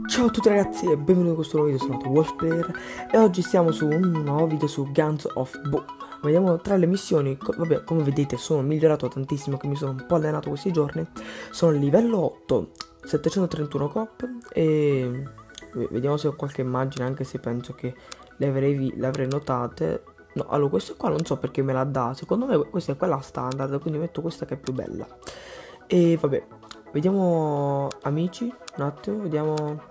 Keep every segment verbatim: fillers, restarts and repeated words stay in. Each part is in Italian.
Ciao a tutti ragazzi e benvenuti in questo nuovo video, sono Wolfplayer e oggi siamo su un nuovo video su Guns of Boom. Vediamo tra le missioni, co vabbè come vedete sono migliorato tantissimo, che mi sono un po' allenato questi giorni. Sono livello otto, settecentotrentuno cop e vediamo se ho qualche immagine, anche se penso che le avrei, le avrei notate. No, allora questo qua non so perché me l'ha data, secondo me questa è quella standard, quindi metto questa che è più bella. E vabbè, vediamo amici, un attimo, vediamo.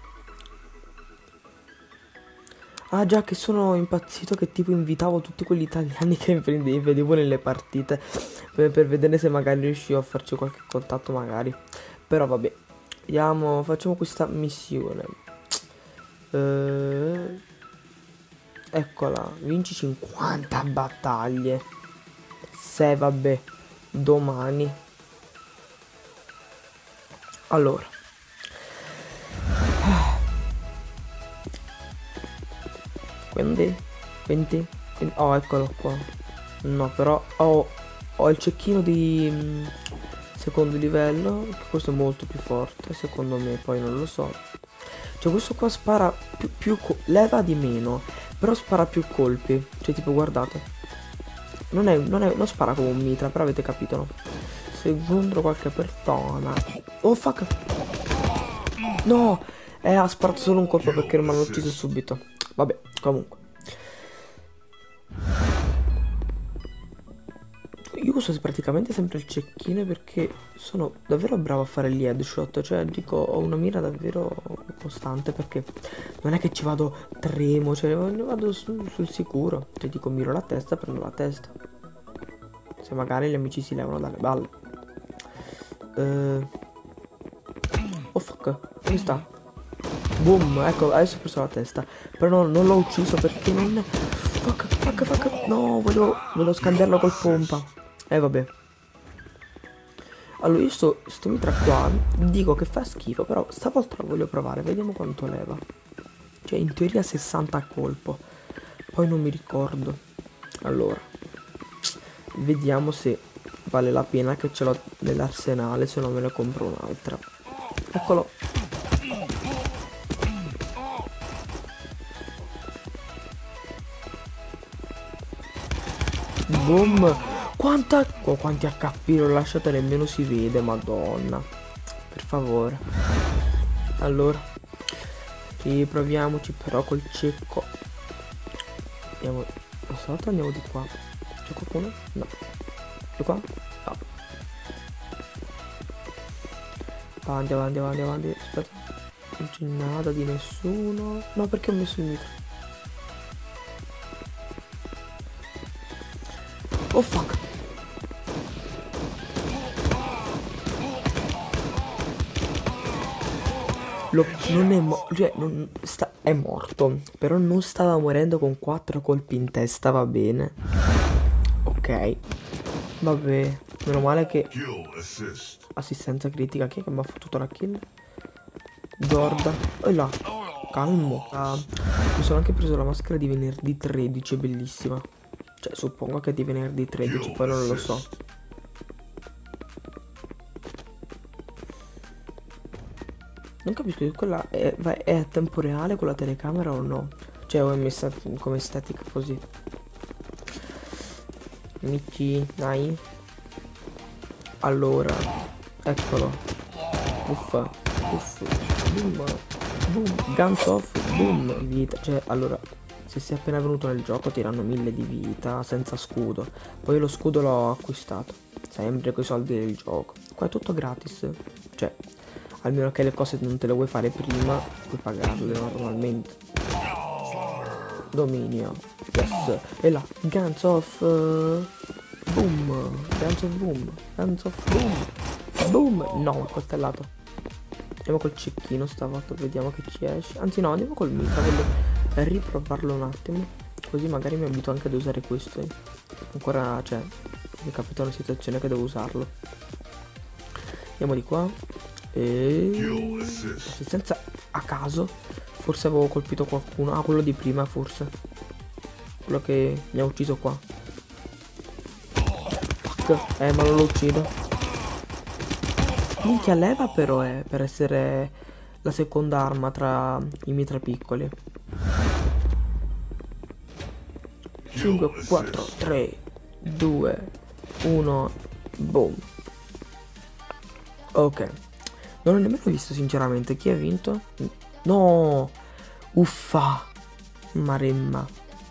Ah già, che sono impazzito che tipo invitavo tutti quelli italiani che vedevo nelle partite per, per vedere se magari riuscivo a farci qualche contatto magari. Però vabbè, vediamo, facciamo questa missione. Eh, eccola, vinci cinquanta battaglie. Se vabbè, domani. Allora. Quindi, venti, oh eccolo qua. No però ho, ho il cecchino di mh, secondo livello, che questo è molto più forte secondo me, poi non lo so. Cioè questo qua spara più, più leva di meno, però spara più colpi. Cioè tipo guardate, non è, non è, non spara come un mitra, però avete capito, no? Se incontro qualche persona. Oh fuck. No, eh, ha sparato solo un colpo perché non mi hanno ucciso subito. Vabbè, comunque. Io uso praticamente sempre il cecchino perché sono davvero bravo a fare gli headshot. Cioè, dico, ho una mira davvero costante perché non è che ci vado tremo, cioè vado sul, sul sicuro. Cioè, dico, miro la testa, prendo la testa. Se magari gli amici si levano dalle balle. Uh... Oh fuck, dove sta? Boom, ecco, adesso ho preso la testa. Però no, non l'ho ucciso perché non... Fuck, fuck, fuck. No, volevo, volevo scambiarlo col pompa. Eh, vabbè. Allora, io sto, sto mitra qua, dico che fa schifo, però stavolta lo voglio provare. Vediamo quanto leva. Cioè, in teoria sessanta a colpo. Poi non mi ricordo. Allora. Vediamo se vale la pena che ce l'ho nell'arsenale, se no me ne compro un'altra. Eccolo. Boom. Quanta... Oh, quanti acca pi l'ho lasciato, nemmeno si vede, madonna. Per favore. Allora, riproviamoci però col cecco. Andiamo. Stavolta andiamo di qua. C'è qualcuno? No. Di qua? No. Avanti, avanti, avanti, avanti. Aspetta. Non c'è nada di nessuno. No, perché ho messo il mitra? Oh fuck. Lo, non è morto, cioè non sta, è morto, però non stava morendo con quattro colpi in testa, va bene. Ok. Vabbè, meno male che... Assistenza critica, chi è che mi ha fottuto la kill? Jordan. E là, calmo. Ah, mi sono anche preso la maschera di venerdì tredici, è bellissima. Cioè, suppongo che è di venerdì tredici, poi non lo so. Non capisco se quella è, è a tempo reale con la telecamera o no. Cioè, o è messa come static così. Amici, dai. Allora, eccolo. Uffa, uffa, boom, boom, guns off, boom, vita. Cioè, allora, se sei appena venuto nel gioco ti danno mille di vita senza scudo. Poi lo scudo l'ho acquistato, sempre con i soldi del gioco. Qua è tutto gratis. Cioè, almeno che le cose non te le vuoi fare prima, puoi pagarle normalmente. Dominio. Yes. E là, guns off. Uh, boom. Guns of boom. Guns of boom. Boom. No, ho coltellato. Andiamo col cecchino stavolta, vediamo che ci esce. Anzi no, andiamo col mitra, voglio riprovarlo un attimo. Così magari mi abituo anche ad usare questo. Ancora, cioè, mi capita una situazione che devo usarlo. Andiamo di qua. E... assistenza a caso. Forse avevo colpito qualcuno. Ah, quello di prima forse. Quello che mi ha ucciso qua. Fuck. Eh, ma non lo uccido. Minchia, leva però è per essere la seconda arma tra i miei tre piccoli. cinque, quattro, tre, due, uno, boom. Ok. Non ho nemmeno visto sinceramente chi ha vinto. No, uffa, maremma.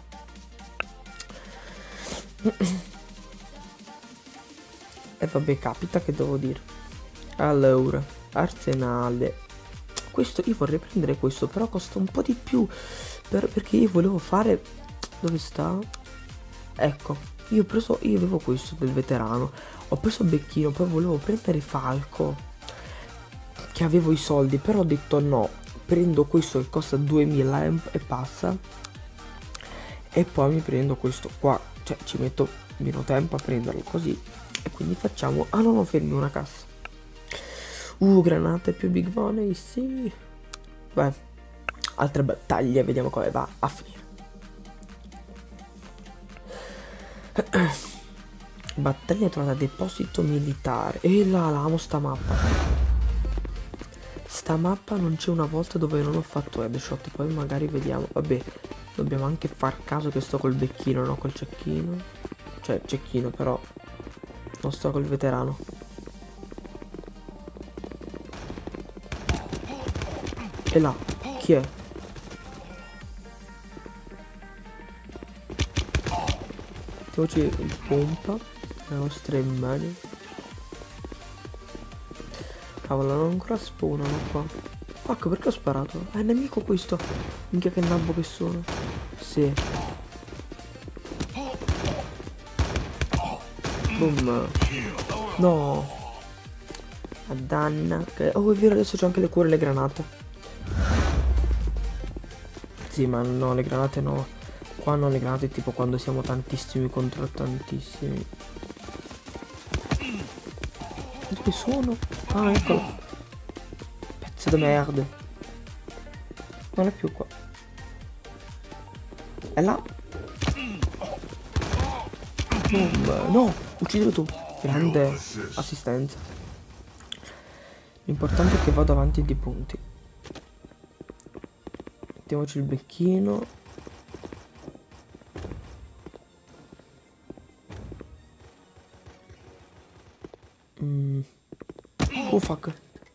E vabbè, capita, che devo dire. Allora, Arsenale. Questo, io vorrei prendere questo, però costa un po' di più. Per, perché io volevo fare... Dove sta? Ecco, io ho preso, io avevo questo del veterano. Ho preso Becchino, poi volevo prendere Falco, che avevo i soldi, però ho detto no, prendo questo che costa duemila e, e passa, e poi mi prendo questo qua, cioè ci metto meno tempo a prenderlo così, e quindi facciamo, ah no, no, fermi una cassa. Uh, granate più big money, sì. Beh, altre battaglie, vediamo come va a finire. Battaglia trovata deposito militare. E là, la amo sta mappa. Sta mappa non c'è una volta dove non ho fatto headshot. Poi magari vediamo. Vabbè, dobbiamo anche far caso che sto col becchino, no col cecchino. Cioè, cecchino, però non sto col veterano. E là, chi è? Mettiamoci il pompa, le nostre mani. Cavolo, non ancora spawnano qua. Fuck, perché ho sparato? È nemico questo. Minchia che nabbo che sono. Sì. Boom. No. Maddanna. Oh, è vero, adesso c'ho anche le cure e le granate. Sì, ma no, le granate no. Qua non le granate tipo quando siamo tantissimi contro tantissimi. Dove sono? Ah, eccolo. Pezzo di merda. Non è più qua. È là. Boom. No, uccidilo tu. Grande assistenza. L'importante è che vado avanti di punti. Mettiamoci il becchino. Mm. Oh fuck.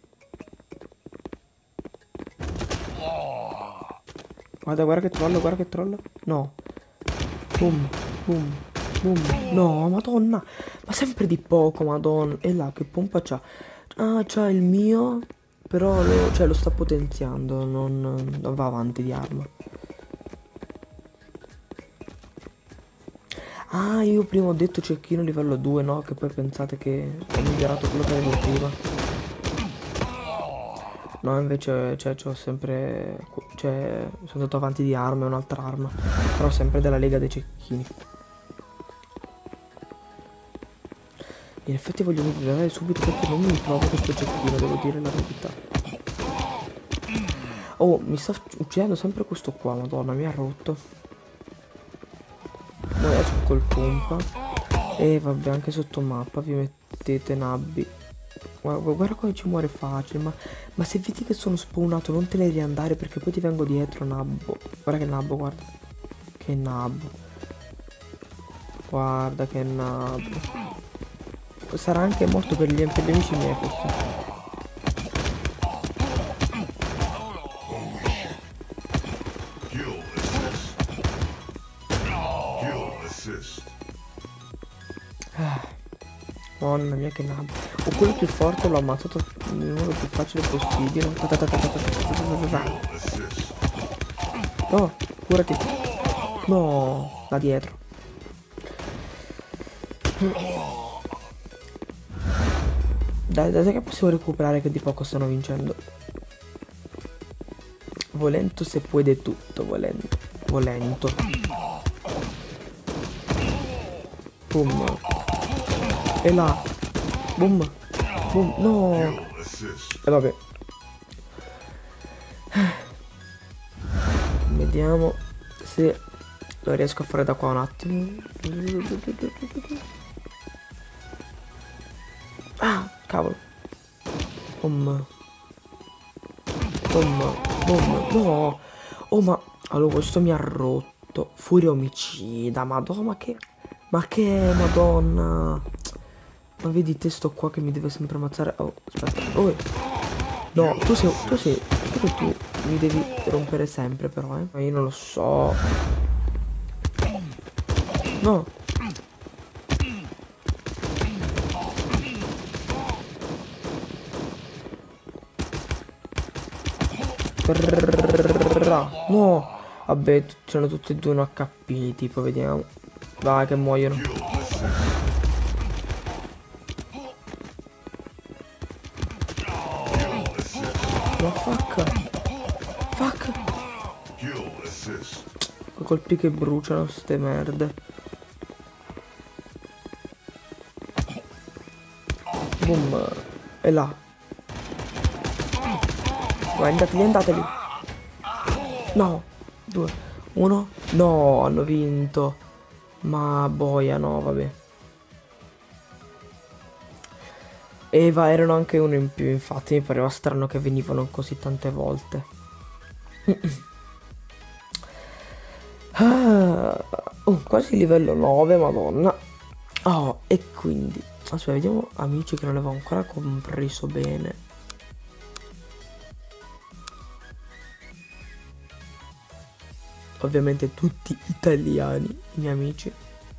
Guarda, guarda che trollo, guarda che trollo. No. Boom, boom, boom. No, madonna. Ma sempre di poco, madonna. E là, che pompa c'ha? Ah, c'ha il mio. Però lo, cioè, lo sta potenziando. Non, non va avanti di arma. Ah, io prima ho detto cecchino livello due, no? Che poi pensate che ho migliorato quello che avevo prima. No, invece, cioè, c'ho sempre... Cioè, sono andato avanti di arma e un'altra arma. Però sempre della lega dei cecchini. In effetti voglio migliorare subito perché non mi trovo questo cecchino, devo dire la verità. Oh, mi sta uccidendo sempre questo qua, madonna, mi ha rotto. Ora esco col pompa. E vabbè, anche sotto mappa vi mettete nabbi. Guarda, guarda come ci muore facile. Ma, ma se vedi che sono spawnato non te ne riandare perché poi ti vengo dietro, nabbo. Guarda che nabbo, guarda. Che nabbo. Guarda che nabbo. Sarà anche morto per gli, per gli amici miei forse. Ah, Madonna mia che nabbo. O quello più forte l'ho ammazzato nel modo più facile possibile. No, curati. No, da dietro. Dai, dai che possiamo recuperare che di poco stanno vincendo. Volento se puede tutto, volento. Volento. Boom. E là. Boom. Boom. No. E vabbè. Vediamo se lo riesco a fare da qua un attimo. Ah, cavolo. Boom. Boom, boom, no. Oh, ma... Allora, questo mi ha rotto. Furia omicida, madonna, ma che... Ma che, madonna. Ma vedi te sto qua che mi deve sempre ammazzare. Oh, aspetta. Oh, no, tu sei... Tu sei... Tu, tu mi devi rompere sempre però, eh. Ma io non lo so. No. No. Vabbè, c'erano tutti e due un H P, tipo, vediamo. Vai, che muoiono. Ma fuck. Fuck. Quei colpi che bruciano ste merde. Boom. E là. Vai, andatevi, andatevi. No. Due. Uno. No, hanno vinto. Ma boia, no, vabbè. E va, erano anche uno in più, infatti mi pareva strano che venivano così tante volte. Ah, oh, quasi livello nove, madonna. Oh, e quindi aspetta, vediamo amici che non avevo ancora compreso bene. Ovviamente tutti italiani, i miei amici.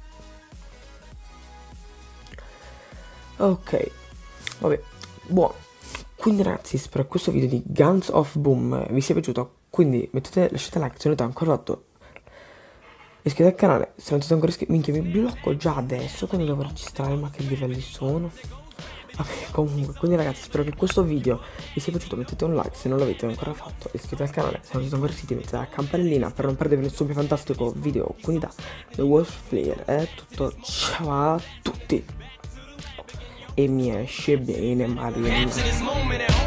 Ok, vabbè, buono. Quindi ragazzi, spero che questo video di Guns of Boom vi sia piaciuto. Quindi mettete, lasciate like se non avete ancora fatto. Iscrivetevi al canale se non siete ancora iscritti. Minchia, mi blocco già adesso quando devo registrare, ma che livelli sono. Vabbè, comunque, quindi ragazzi, spero che questo video vi sia piaciuto. Mettete un like se non l'avete ancora fatto. Iscrivetevi al canale se non siete ancora iscritti. Mettete la campanellina per non perdervi nessun più fantastico video. Quindi da The Wolf Player è tutto. Ciao a tutti. E mi esce bene Maria.